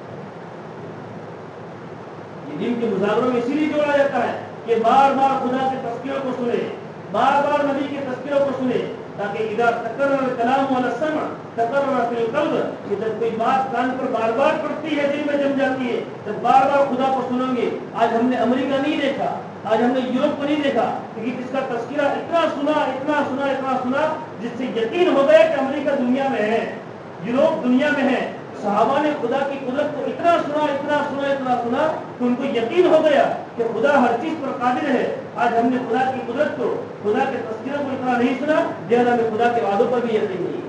یہ دین کے مذاکروں میں اسی لیے جوڑا جاتا ہے کہ بار بار خدا کے تذکیوں کو سنے، بار بار نبی کے تذکروں کو سنے تاکہ اذا تکرر کلام والا سمع تکرر فی القلب، کہ جب کوئی بات کان پر بار بار پڑتی ہے دل میں جم جاتی ہے، جب بار بار خدا کو سنیں گے. آج ہم نے امریکہ نہیں دیکھا، آج ہم نے یورپ کو نہیں دیکھا، لیکن اس کا تذکرہ اتنا سنا جس سے یقین ہو گیا کہ امریکہ دنیا میں ہے، یورپ دنیا میں ہے. صحابہ نے خدا کی قدرت کو اتنا سنا کہ ان کو یقین ہو گیا کہ خدا ہر چیز پر قادر ہے. آج ہم نے خدا کی قدرت کو، خدا کے تذکروں کو اتنا نہیں سنا، لہذا ہمیں خدا کے وعدوں پر بھی یقین نہیں ہے.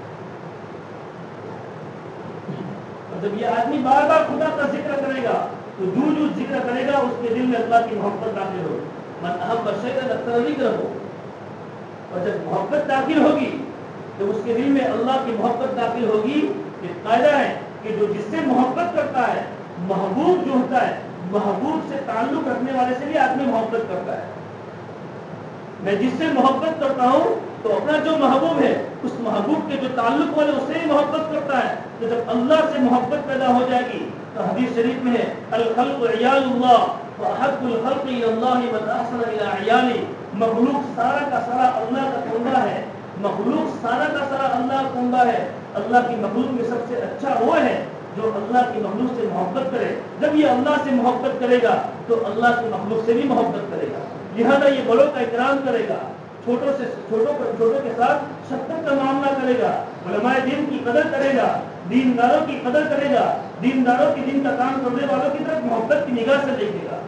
اور جب یہ آدمی بار بار خدا کا ذکر کرے گا تو جو ذکر کرے گا اس کے دل میں اللہ کی محبت داخل ہوگی. من احب شیئا اکثر ذکرہ، اور جب محبت داخل ہوگی تو اس کے دل میں اللہ کی محبت داخل ہوگی. یہ قاعدہ ہے کہ جو جس سے محبت کرتا ہے، محبوب جو ہوتا ہے، محبوب سے تعلق رکھنے والے سے بھی آدمی محبت کرتا ہے. میں جس سے محبت کرتا ہوں تو اپنا جو محبوب ہے اس محبوب کے جو تعلق والے اس سے ہی محبت کرتا ہے. تو جب اللہ سے محبت پیدا ہو جائے گی تو حدیث شریف میں ہے الخلق عیال اللہ واحب الخلق الی اللہ من احسن الی عیالی. مخلوق سارا کا سارا اللہ کا کنبہ ہے، مخلوق سارا کا سارا اللہ کا کنبہ ہے. اللہ کی مخلوق میں سب سے اچھا وہ ہے جو اللہ کی مخلوق سے محبت کرے. جب یہ اللہ سے محبت کرے گا تو اللہ کی مخلوق سے بھی محبت کرے گا. لہذا یہ بڑوں کا اکرام کرے گا، چھوٹوں کے ساتھ شفقت کا معاملہ کرے گا، علماء دین کی قدر کرے گا، دینداروں کی قدر کرے گا، دینداروں کی دین کا کام کرنے والوں کی طرف محبت کی نگاہ سے دیکھے گا.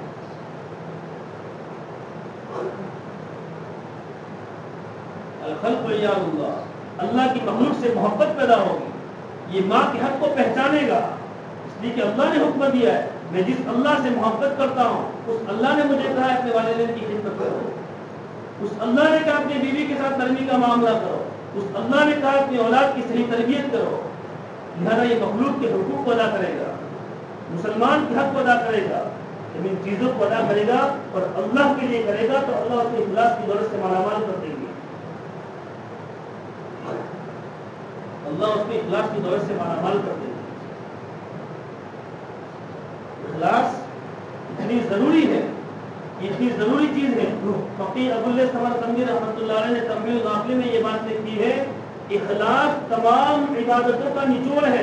الخلق عیال اللہ، اللہ کی مخلوق سے محبت پیدا ہوگی. یہ ماں کے حق کو پہچانے گا، اس لیے کہ اللہ نے حکم دیا ہے میں جس اللہ سے محبت کرتا ہوں اس اللہ نے مجھے کہا ہے اپنے والدین کی خدمت کرو، اس اللہ نے کہا اپنی بیوی کے ساتھ نرمی کا معاملہ کرو، اس اللہ نے کہا اپنی اولاد کی صحیح تربیت کرو. لہذا یہ مخلوق کے حقوق کو ادا کرے گا، مسلمان کے حق کو ادا کرے گا. جب ان چیزوں کو ادا کرے گا اور اللہ کے لیے کرے گا تو اللہ اس کے اخلاص کی دولت سے مالا مال کر دیں گے. اللہ اس کے اخلاص کی دولت سے مالا مال کر دیں گے. اخلاص اتنی ضروری ہے، اتنی ضروری چیز ہے. فقیر ابو السمرقندی رحمۃ اللہ علیہ نے تنبیہ العاقلی میں یہ بات لکھی ہے، اخلاص تمام عبادتوں کا نچوڑ ہے.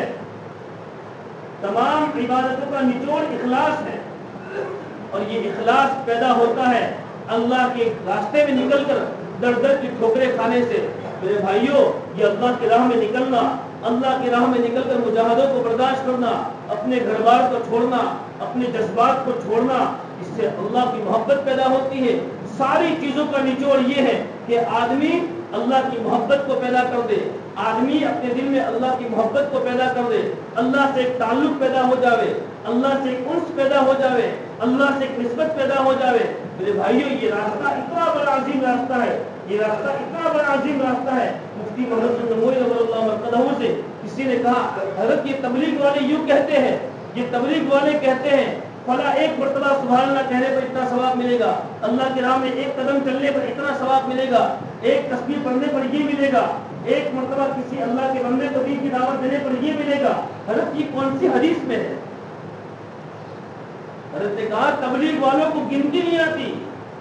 تمام عبادتوں کا نچوڑ اخلاص ہے. اور یہ اخلاص پیدا ہوتا ہے اللہ کے راستے میں نکل کر در در کی ٹھوکریں کھانے سے. میرے بھائیوں، یہ اللہ کی راہ میں نکلنا، اللہ کی راہ میں نکل کر مجاہدوں کو برداشت کرنا، اپنے گھر بار کو چھوڑنا، اپنے جذبات کو چھوڑنا، اس سے اللہ کی محبت پیدا ہوتی ہے. ساری چیزوں کا نچوڑ یہ ہے کہ آدمی اللہ کی محبت کو پیدا کر دے، آدمی اپنے دل میں اللہ کی محبت کو پیدا کر دے، اللہ سے ایک تعلق پیدا ہو جاوے، اللہ سے ایک انس پیدا ہو جاوے، اللہ سے ایک نسبت پیدا ہو جاوے. میرے بھائیوں، یہ راستہ اتنا بڑا عظیم راستہ ہے، یہ راستہ اتنا بڑا عظیم راستہ ہے. مفتی محمد بن نموری رضی اللہ مرقدہ سے کسی نے کہا حضرت یہ تبلیغ والے یوں کہتے ہیں، یہ تبلیغ والے کہتے ہیں فلاں ایک مرتبہ سبحان اللہ کہنے پر اتنا ثواب ملے گا، اللہ کی راہ میں ایک قدم چلنے پر اتنا ثواب ملے گا، ایک تسبیح پڑھنے پر یہ ملے گا، ایک مرتبہ کسی اللہ کے بندے کو دین کی دعوت دینے پر یہ ملے گا. حضرت یہ کون سی حدیث میں ہے؟ حضرت نے کہا تبلیغ والوں کو گنتی نہیں آتی،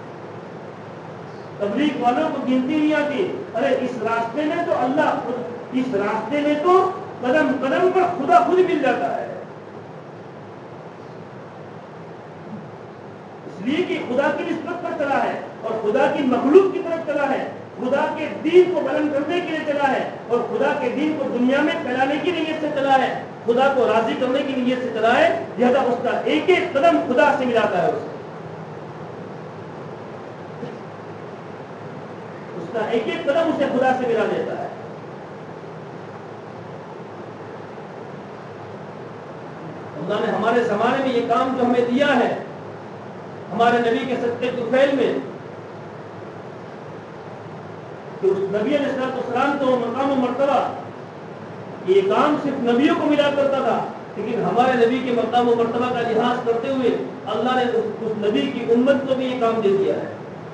تبلیغ والوں کو گنتی نہیں آتی. ارے اس راستے میں تو اللہ، اس راستے میں تو قدم قدم پر خدا خود مل جاتا ہے. اس لیے کہ خدا کی نسبت پر چلا ہے اور خدا کی مخلوق کی طرف چلا ہے، خدا کے دین کو بلند کرنے کے لیے چلا ہے اور خدا کے دین کو دنیا میں پھیلانے کی نیت سے چلا ہے، خدا کو راضی کرنے کی نیت سے چلا ہے. لہذا اس کا ایک ایک قدم خدا سے ملاتا ہے، اس کا ایک ایک قدم اسے خدا سے ملا دیتا ہے. اللہ نے ہمارے زمانے میں یہ کام جو ہمیں دیا ہے، ہمارے نبی کے صدقے طفیل میں، کہ اس نبی علیہ السلام تو مقام و مرتبہ یہ کام صرف نبیوں کو ملا کرتا تھا، لیکن ہمارے نبی کے مقام و مرتبہ کا لحاظ کرتے ہوئے اللہ نے اس نبی کی امت کو بھی یہ کام دے دیا ہے.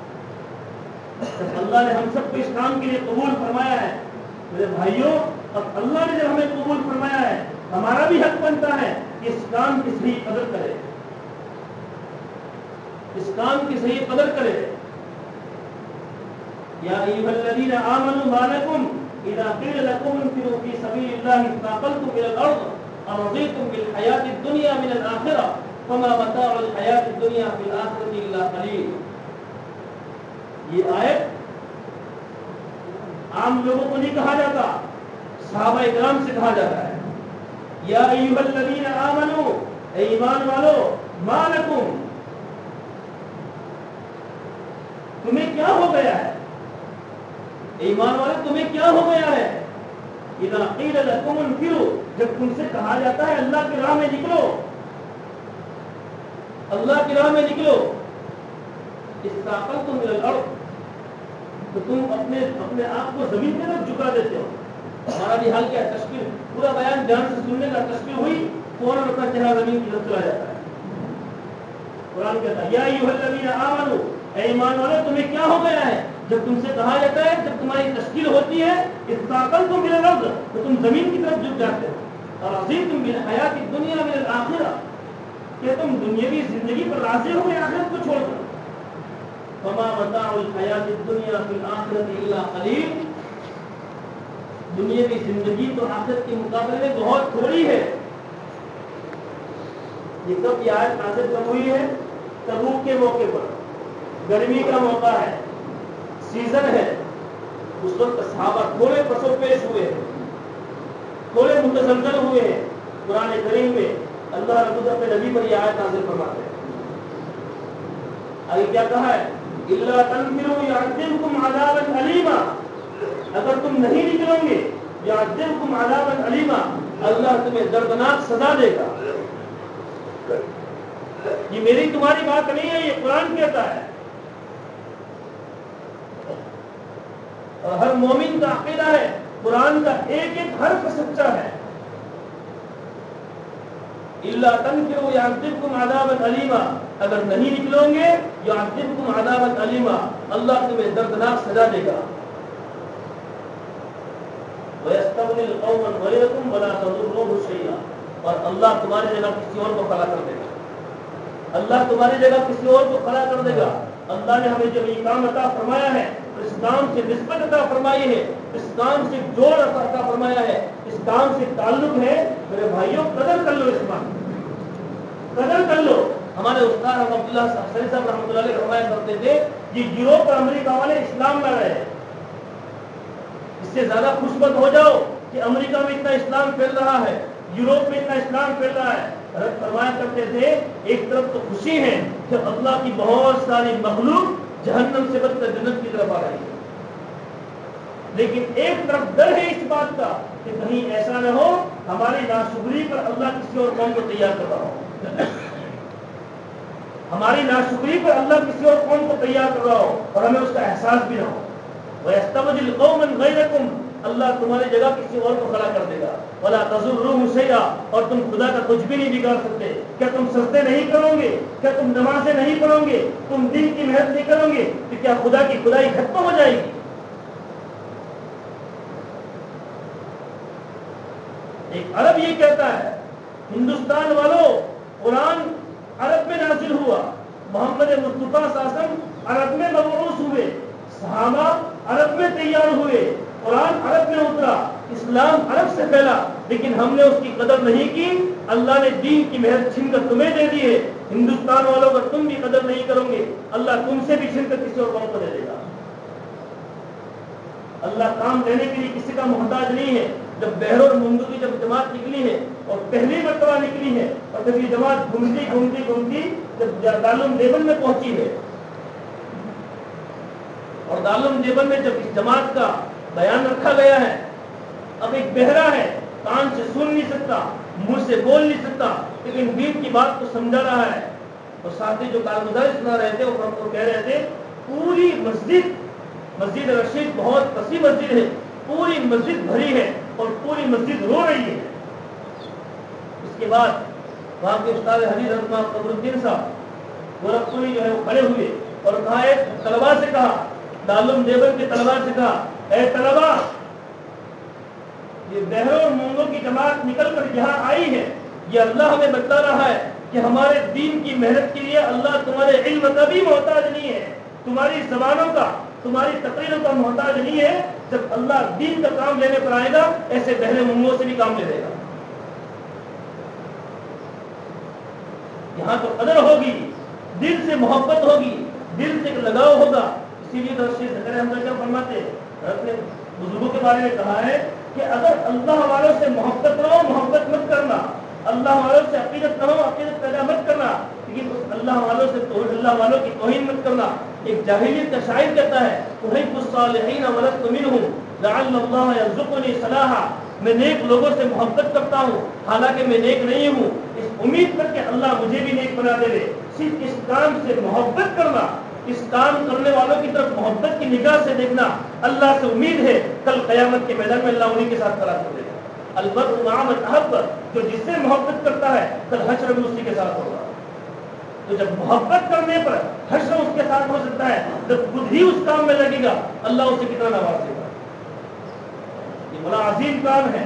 اللہ نے ہم سب کو اس کام کے لیے قبول فرمایا ہے. میرے بھائیوں، اب اللہ نے جب ہمیں قبول فرمایا ہے، ہمارا بھی حق بنتا ہے کہ اس کام کی صحیح قدر کرے، اس کام کی صحیح قدر کرے. یا ایھا الذین آمنوا ما لکم اذا قیل لکم انفروا فی سبیل اللہ اثاقلتم الی الارض ارضیتم بالحیاۃ الدنیا من الآخرہ فما متاع الحیاۃ الدنیا فی الآخرۃ الا قلیل. یہ آیت عام لوگوں کو نہیں کہا جاتا، صحابہ اکرام سے کہا جاتا ہے. یا ایھا الذین آمنوا، اے ایمان والو، ما لکم، تمہیں کیا ہو گیا ہے، ایمان والے تمہیں کیا ہو گیا ہے. اذا قیل لکم انفروا، جب تم سے کہا جاتا ہے اللہ کی راہ میں نکلو، اللہ کی راہ میں نکلو، استاقلتم الی الارض، تو تم اپنے آپ کو زمین کی طرف جھکا دیتے ہو. ہمارا بھی حال کیا ہے، تشکیل پورا بیان دھیان سے سننے کا، تشکیل ہوئی فوراً اپنا چہرہ زمین کی طرف چلا جاتا ہے. قرآن کہتا ہے یا ایھا الذین آمنوا، اے ایمان والے تمہیں کیا ہو گیا ہے. جب تم سے کہا جاتا ہے، جب تمہاری تشکیل ہوتی ہے استاقلتم الی الارض، تو تم زمین کی طرف جھک جاتے ہو. ارضیتم بالحیاۃ الدنیا من الآخرہ، کہ تم دنیاوی زندگی پر راضی ہو گئے آخرت کو چھوڑ کر. فما متاع الحیاۃ الدنیا فی الآخرۃ الا قلیل، دنیاوی زندگی تو آخرت کے مقابلے میں بہت تھوڑی ہے. یہ کب یہ آیت نازل کب ہوئی ہے؟ تبوک کے موقع پر، گرمی کا موقع ہے، سیزن ہے. اس وقت صحابہ تھوڑے پسو پیش ہوئے ہیں، تھوڑے متزلزل ہوئے ہیں. قرآن کریم میں اللہ رب العزت اپنے نبی پر یہ آیت نازل فرماتے ہیں. آگے کیا کہا ہے؟ الا تنفروا يعذبكم عذابا علیما، اگر تم نہیں نکلو گے يعذبكم عذابا علیما، اللہ تمہیں دردناک سزا دے گا. یہ میری تمہاری بات نہیں ہے، یہ قرآن کہتا ہے. اور ہر مومن کا عقیدہ ہے قرآن کا ایک ایک حرف سچا ہے. الا تنفروا يعذبكم عذابا علیما، اگر نہیں نکلو گے يعذبكم عذابا علیما، اللہ تمہیں دردناک سزا دے گا. ويستبدل قوما غيركم ولا تضروه شيئا، اور اللہ تمہاری جگہ کسی اور کو کھڑا کر دے گا. اللہ تمہاری جگہ کسی اور کو کھڑا کر دے گا. اللہ نے ہمیں جب یہ کام عطا فرمایا ہے، اس کام سے نسبت عطا فرمائی ہے، اس کام سے جوڑ عطا فرمایا ہے، اس کام سے تعلق ہے. میرے بھائیوں قدر کر لو، اس بات قدر کر لو. ہمارے استاد عبداللہ صاحب رحمۃ اللہ علیہ فرمایا کرتے تھے یہ یوروپ اور امریکہ والے اسلام لا رہے ہیں، اس سے زیادہ خوش بد ہو جاؤ کہ امریکہ میں اتنا اسلام پھیل رہا ہے، یوروپ میں اتنا اسلام پھیل رہا ہے. حضرت فرمایا کرتے تھے ایک طرف تو خوشی ہے کہ اللہ کی بہت ساری مخلوق جہنم سے بچ کر جنت کی طرف آ رہی ہے، لیکن ایک طرف ڈر ہے اس بات کا کہ کہیں ایسا نہ ہو ہماری ناشکری پر اللہ کسی اور قوم کو تیار کر رہا ہو، ہماری ناشکری پر اللہ کسی اور قوم کو تیار کر رہا ہو اور ہمیں اس کا احساس بھی نہ ہو. وَيَسْتَبْدِلْ قَوْمًا غَيْرَكُمْ، اللہ تمہاری جگہ کسی اور کو کھڑا کر دے گا. وَلَا تَضُرُّوهُ شَيْئًا، اور تم خدا کا کچھ بھی نہیں بگاڑ سکتے. کیا تم سجدے نہیں کرو گے؟ کیا تم نمازیں نہیں پڑھو گے؟ تم دین کی محنت نہیں کرو گے تو کیا خدا کی خدائی ختم ہو جائے گی؟ ایک عرب یہ کہتا ہے ہندوستان والوں، قرآن عرب میں نازل ہوا، محمد مصطفیٰ صلی اللہ علیہ وسلم عرب میں مبعوث ہوئے، صحابہ عرب میں تیار ہوئے، قرآن عرب میں اترا، اسلام عرب سے پھیلا، لیکن ہم نے اس کی قدر نہیں کی. اللہ نے دین کی مہر چھین کر تمہیں دے دی ہے. ہندوستان والوں کا تم بھی قدر نہیں کرو گے، اللہ تم سے بھی چھین کر کسی اور قوم کو دے دے گا. اللہ کام دینے کے لیے کسی کا محتاج نہیں ہے. جب بحر اور منگو کی جب جماعت نکلی ہے اور پہلی مرتبہ نکلی ہے اور جب یہ جماعت گھومتی جب دارالعلوم دیوبند میں پہنچی ہے اور دارالعلوم دیوبند میں جب اس جماعت کا بیان رکھا گیا ہے، اب ایک بہرا ہے، کان سے سن نہیں سکتا، منہ سے بول نہیں سکتا، لیکن دین کی بات کو سمجھا رہا ہے. اور ساتھی جو کارگزار سنا رہے تھے وہ ہم کو کہہ رہے تھے پوری مسجد رشید بہت وسیع مسجد ہے، پوری مسجد بھری ہے اور پوری مسجد رو رہی ہے. اس کے بعد وہاں کے استاد حدیث حضرت قبر الدین صاحب گورکھپوری جو ہے وہ کھڑے ہوئے اور کہا ایک طلباء سے کہا، دارالعلوم دیوبند کے طلباء سے کہا، اے طلباء، یہ بہروں اور مونگوں کی جماعت نکل کر یہاں آئی ہے، یہ اللہ ہمیں بتا رہا ہے کہ ہمارے دین کی محنت کے لیے اللہ تمہارے علم کا بھی محتاج نہیں ہے، تمہاری زبانوں کا، تمہاری تقریروں کا محتاج نہیں ہے. جب اللہ دین کا کام لینے پر آئے گا ایسے بہرے منگوں سے بھی کام لے لے گا. یہاں تو قدر ہوگی, دل سے محبت ہوگی, دل سے لگاؤ ہوگا. اسی لیے تو شیخ زکریا احمد کیا فرماتے ہیں, اپنے بزرگوں کے بارے میں کہا ہے کہ اگر اللہ والوں سے محبت رہو محبت مت کرنا, اللہ والوں سے عقیدت کرو عقیدت پیدا مت کرنا, لیکن اس اللہ والوں سے اللہ والوں کی توہین مت کرنا. ایک جاہلیت کا شاعر کہتا ہے احب الصالحین ولست منهم لعل اللہ یرزقنی صلاحا, میں نیک لوگوں سے محبت کرتا ہوں حالانکہ میں نیک نہیں ہوں, اس امید کر کے اللہ مجھے بھی نیک بنا دے. صرف اس کام سے محبت کرنا, اس کام کرنے والوں کی طرف محبت کی نگاہ سے دیکھنا, اللہ سے امید ہے کل قیامت کے میدان میں اللہ انہیں کے ساتھ کھڑا کر دے گا. المرء مع من احب, جو جس سے محبت کرتا ہے کل حشر میں اسی کے ساتھ ہوگا. تو جب محبت کرنے پر حشر اس کے ساتھ ہو سکتا ہے, جب خود ہی اس کام میں لگے گا اللہ اسے کتنا نوازے گا. یہ بڑا عظیم کام ہے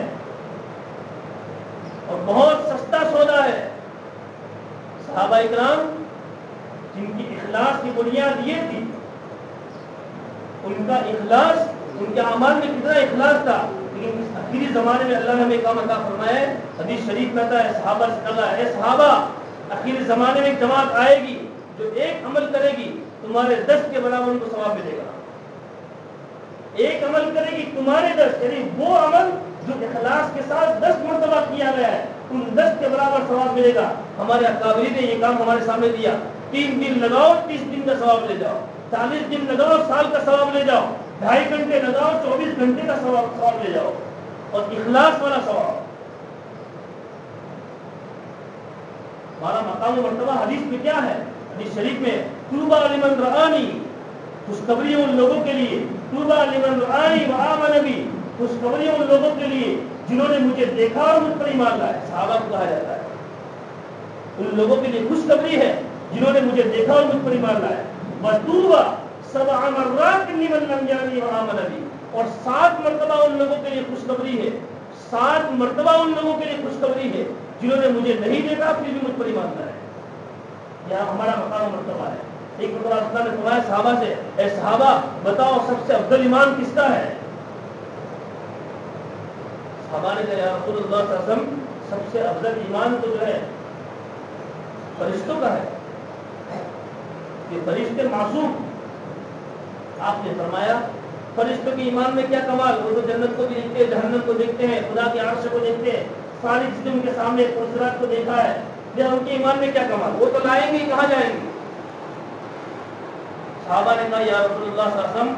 اور بہت سستا سودا ہے. صحابہ اکرام جن کی اخلاص کی بنیاد یہ تھی, ان کا اخلاص, ان کے اعمال میں کتنا اخلاص تھا, لیکن اس آخری زمانے میں اللہ نے ہمیں کام عطا فرمایا ہے. حدیث شریف میں آتا ہے صحابہ سے کہا ہے, اے صحابہ آخری زمانے میں ایک جماعت آئے گی جو ایک عمل کرے گی تمہارے 10 کے برابر ان کو ثواب ملے گا. ایک عمل کرے گی تمہارے 10, یعنی وہ عمل جو اخلاص کے ساتھ 10 مرتبہ کیا گیا ہے ان 10 کے برابر ثواب ملے گا. ہمارے اکابرین نے یہ کام ہمارے سامنے دیا, 3 دن لگاؤ 30 دن کا ثواب لے جاؤ, 40 دن لگاؤ سال کا ثواب لے جاؤ, 2.5 گھنٹے لگاؤ 24 گھنٹے کا ثواب لے جاؤ, اور اخلاص والا ثواب. ہمارا مقام و مرتبہ حدیث میں کیا ہے؟ حدیث شریف میں طوبی لمن رآنی, خوشخبری ان لوگوں کے لیے, طوبی لمن رآنی وآمن بی, خوشخبری ان لوگوں کے لیے جنہوں نے مجھے دیکھا اور مجھ پر ایمان لایا. صحابہ کو کہا جاتا ہے ان لوگوں کے لیے خوشخبری ہے جنہوں نے مجھے دیکھا اور مجھ پر ایمان لایا. وطوبی 7 مرات لمن لم یرنی وآمن بی, اور 7 مرتبہ ان لوگوں کے لیے خوشخبری ہے, 7 مرتبہ ان لوگوں کے لیے خوشخبری ہے جنہوں نے مجھے نہیں دیکھا پھر بھی مجھ پر ایمان لایا. یہاں ہمارا مقام و مرتبہ ہے. ایک مرتبہ اللہ نے فرمایا صحابہ سے, اے صحابہ بتاؤ سب سے افضل ایمان کس کا ہے؟ صحابہ نے کہا یا رسول اللہ صلی اللہ علیہ وسلم سب سے افضل ایمان تو جو ہے فرشتوں کا ہے, یہ فرشتے معصوم. آپ نے فرمایا فرشتوں کے ایمان میں کیا کمال, وہ تو جنت کو بھی دیکھتے ہیں, جہنم کو دیکھتے ہیں, خدا کے عرش کو دیکھتے ہیں, ساری چیزیں ان کے سامنے پرسرات کو دیکھا ہے, یا ان کے ایمان میں کیا کمال, وہ تو لائیں گے کہاں جائیں گے؟ صحابہ نے کہا یا رسول اللہ صلی اللہ علیہ وسلم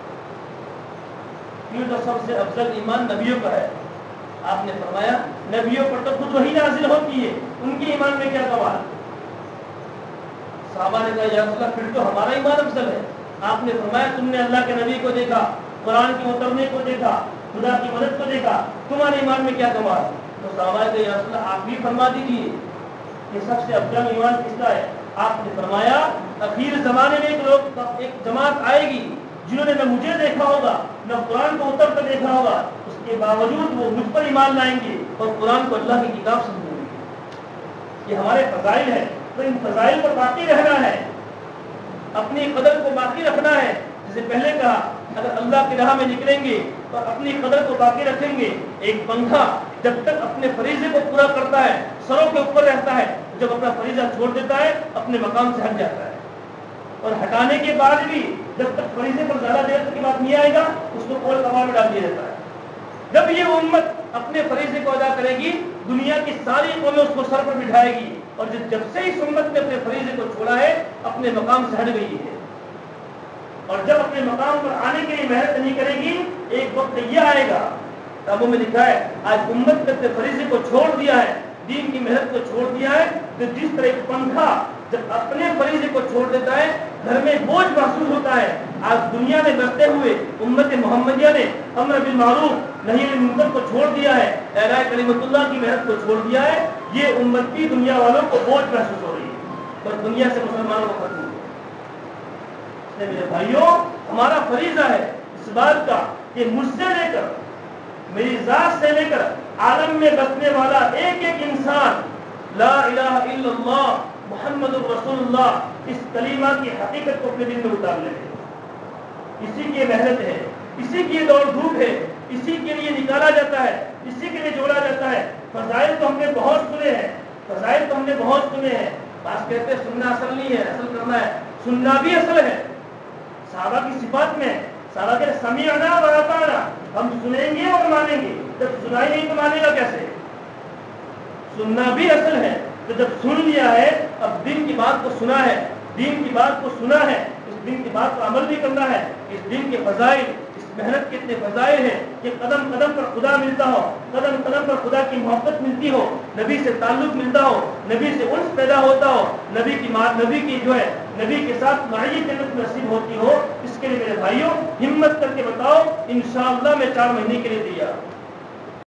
کیوں تو سب سے افضل ایمان نبیوں کا ہے. آپ نے فرمایا نبیوں پر تو کچھ وحی نازل ہوتی ہے, ان کے ایمان میں کیا کمال؟ صحابہ نے کہا یا رسول اللہ پھر تو ہمارا ایمان افضل ہے. آپ نے فرمایا تم نے اللہ کے نبی کو دیکھا, قرآن کے اترنے کو دیکھا, خدا کی مدد کو دیکھا, تمہارے ایمان میں کیا کمال؟ تو صحابہ نے کہا یا رسول اللہ آپ بھی فرما دیجیے کہ سب سے افضل ایمان کس کا ہے. آپ نے فرمایا اخیر زمانے میں ایک جماعت آئے گی جنہوں نے نہ مجھے دیکھا ہوگا نہ قرآن کو اتر کر دیکھا ہوگا, اس کے باوجود وہ مجھ پر ایمان لائیں گے اور قرآن کو اللہ کی کتاب سمجھیں گے. یہ ہمارے فضائل ہیں, تو ان فضائل پر باقی رہنا ہے, اپنی قدر کو باقی رکھنا ہے. جسے پہلے کہا اگر اللہ کی راہ میں نکلیں گے تو اپنی قدر کو باقی رکھیں گے. ایک پنکھا جب تک اپنے فریضے کو پورا کرتا ہے سروں کے اوپر رہتا ہے, جب اپنا فریضہ چھوڑ دیتا ہے اپنے مقام سے ہٹ جاتا ہے, اور ہٹانے کے بعد بھی جب تک فریضے پر زیادہ دیر تک کی بات نہیں آئے گا اس کو کول کمار میں ڈال دیا جاتا ہے. جب یہ امت اپنے فریضے کو ادا کرے گی دنیا کی ساری قومیں اس کو سر پر بٹھائے گی, اور جب سے اس امت نے اپنے فریضے کو چھوڑا ہے اپنے مقام سے ہٹ گئی ہے, اور جب اپنے مقام پر آنے کے لیے محنت نہیں کرے گی ایک وقت یہ آئے گا, کتابوں میں لکھا ہے آج امت نے اپنے فریضے کو چھوڑ دیا ہے, دین کی محنت کو چھوڑ دیا ہے, تو جس طرح ایک پنکھا جب اپنے فریضے کو چھوڑ دیتا ہے گھر میں بوجھ محسوس ہوتا ہے. آج دنیا میں بستے ہوئے امت محمدیہ نے امر بالمعروف نہی عن المنکر کو چھوڑ دیا ہے, اعلاء کلمت اللہ کی محنت کو چھوڑ دیا ہے. یہ امت کی دنیا والوں کو بوجھ محسوس ہو رہی ہے اور دنیا سے مسلمانوں کو ختم. میرے بھائیوں ہمارا فریضہ ہے اس بات کا کہ مجھ سے لے کر میری ذات سے لے کر عالم میں بسنے والا ایک ایک انسان لا الہ الا اللہ محمد الرسول اللہ اس کلمہ کی حقیقت کو اپنے دل میں اتار لے. اسی کی محنت ہے، اسی کی دوڑ دھوپ ہے، اسی کے لیے نکالا جاتا ہے، اسی کے لیے جوڑا جاتا ہے۔ فضائل تو ہم نے بہت سنے ہیں، فضائل تو ہم نے بہت سنے ہیں۔ بات کہتے ہیں سننا اصل نہیں ہے، اصل کرنا ہے۔ سننا بھی اصل ہے۔ صحابہ کی صفات میں صحابہ کے سمیعنا و اطعنا، ہم سنیں گے اور مانیں گے، جب سنائی نہیں تو مانے گا کیسے؟ سننا بھی اصل ہے۔ تو جب سن لیا ہے، اب دین کی بات کو سنا ہے، دین کی بات کو سنا ہے، اس دین کی بات پر عمل بھی کرنا ہے۔ اس دین کے فضائل، اس محنت کے اتنے فضائل ہیں کہ قدم قدم پر خدا ملتا ہو، قدم قدم پر خدا کی محبت ملتی ہو، نبی سے تعلق ملتا ہو، نبی سے انس پیدا ہوتا ہو، نبی کی جو ہے نبی کے ساتھ معیت جنت نصیب ہوتی ہو۔ اس کے لیے میرے بھائیوں ہمت کر کے بتاؤ، انشاءاللہ میں 4 مہینے کے لیے تیار ہوں۔